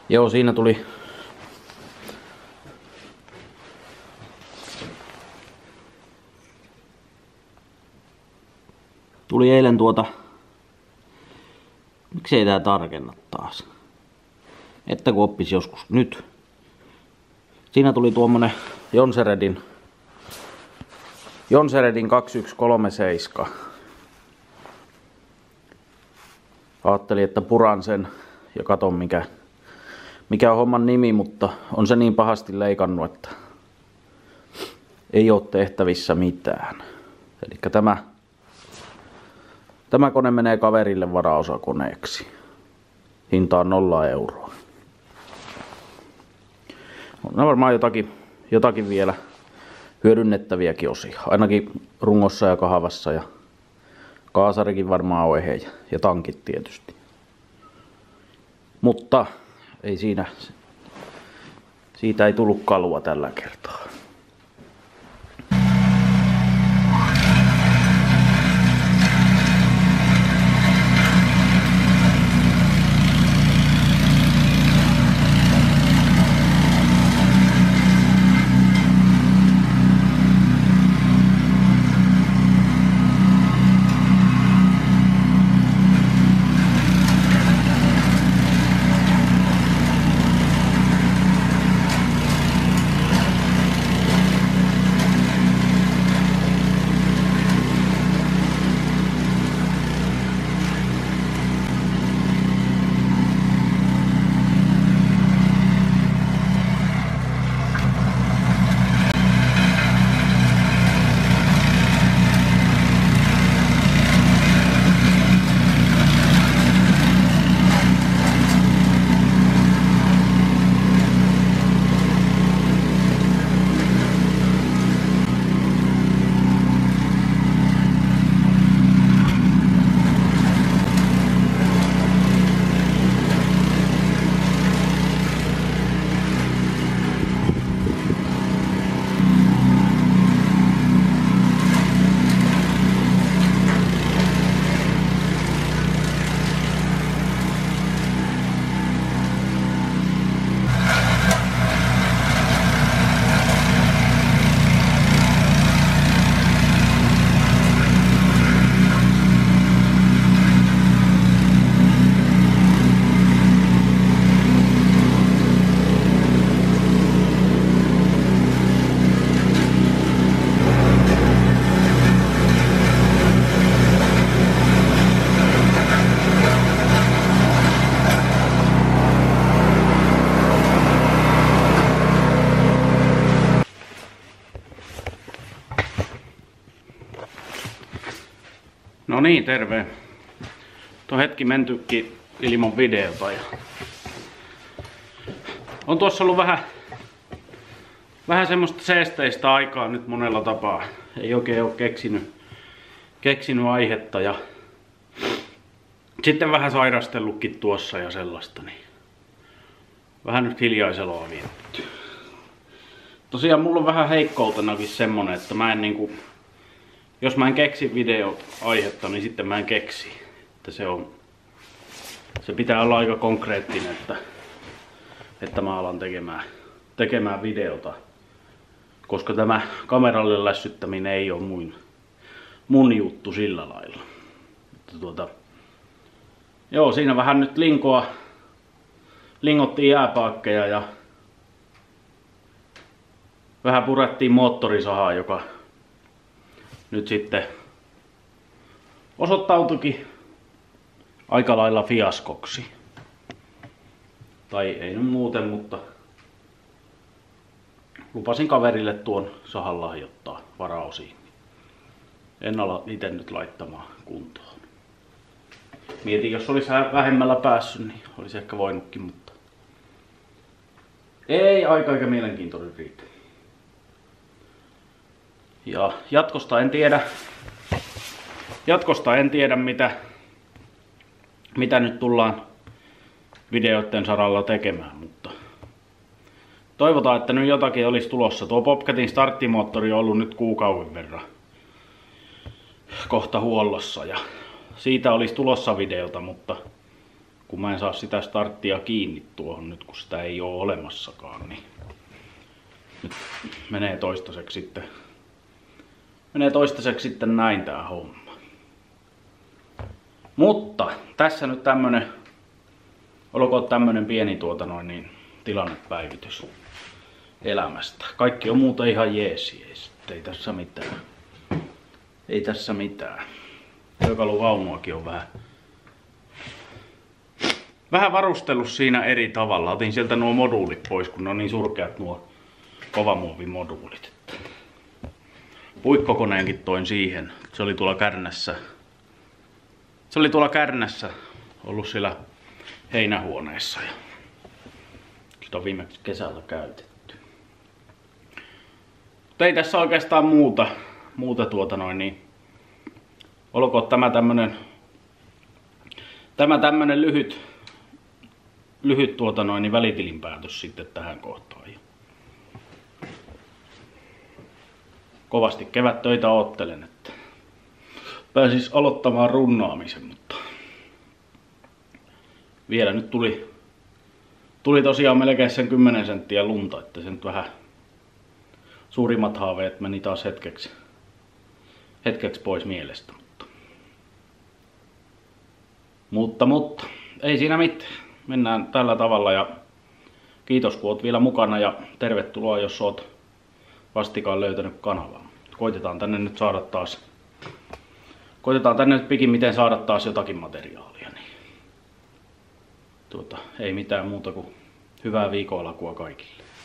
Joo, siinä tuli eilen miksei tää tarkenna taas? Että kun oppisi joskus nyt. Siinä tuli tuommoinen Jonseredin 2137. Ajattelin, että puran sen ja katon mikä on homman nimi, mutta on se niin pahasti leikannut, että ei ole tehtävissä mitään. Eli tämä kone menee kaverille varaosakoneeksi. Hinta on 0 euroa. On varmaan jotakin vielä hyödynnettäviäkin osia. Ainakin rungossa ja kahvassa ja kaasarikin varmaan on eheä ja tankit tietysti. Mutta ei siitä ei tullut kalua tällä kertaa. No niin, terve. Tuo hetki mentykin ilman videota ja on tuossa ollut vähän semmoista seesteistä aikaa nyt monella tapaa. Ei oikein ole keksinyt aihetta ja sitten vähän sairastellutkin tuossa ja sellaista, niin vähän nyt hiljaiseloa vietetty. Tosiaan mulla on vähän heikkoutenakin semmonen, että mä en jos mä en keksi videoaihetta, niin sitten mä en keksi. Että se pitää olla aika konkreettinen, että mä alan tekemään videota. Koska tämä kameralle lässyttäminen ei ole mun juttu sillä lailla. Että joo, siinä vähän nyt lingottiin jääpaakkeja ja vähän purettiin moottorisahaa, joka nyt sitten osoittautuikin aika lailla fiaskoksi. Tai ei nyt muuten, mutta lupasin kaverille tuon sahan lahjoittaa varaosiin. En ala itse nyt laittamaan kuntoon. Mietin, jos olisi vähemmällä päässyt, niin olisi ehkä voinutkin, mutta ei aika eikä mielenkiintoinen riitä. Ja jatkosta en tiedä mitä nyt tullaan videoiden saralla tekemään, mutta toivotaan, että nyt jotakin olisi tulossa. Tuo Bobcatin starttimoottori on ollut nyt kuukauden verran kohta huollossa ja siitä olisi tulossa videota, mutta kun mä en saa sitä starttia kiinni tuohon nyt, kun sitä ei ole olemassakaan, niin nyt menee toistaiseksi sitten näin tää homma. Mutta tässä nyt tämmönen, olkoon tämmönen pieni tilannepäivitys elämästä. Kaikki on muuta ihan jeesi, ei tässä mitään. Ei tässä mitään. Työkaluvaunuakin on vähän varustellut siinä eri tavalla. Otin sieltä nuo moduulit pois, kun ne on niin surkeat nuo kovamuovimoduulit. Puikkokoneenkin toin siihen. Se oli tuolla Kärnässä ollut siellä heinähuoneessa. Ja sitä on viimeksi kesällä käytetty. Mutta ei tässä oikeastaan muuta olkoon tämä tämmönen lyhyt välitilinpäätös sitten tähän kohtaan. Kovasti kevättöitä oottelen, että pääsis aloittamaan runnaamisen, mutta vielä nyt tuli tosiaan melkein sen 10 senttiä lunta, että se nyt vähän suurimmat haaveet meni taas hetkeksi pois mielestä. Mutta ei siinä mitään. Mennään tällä tavalla ja kiitos kun oot vielä mukana ja tervetuloa jos oot vastikaan löytänyt kanavan. Koitetaan tänne nyt pikimmiten saada taas jotakin materiaalia. Niin ei mitään muuta kuin hyvää viikon alkua kaikille.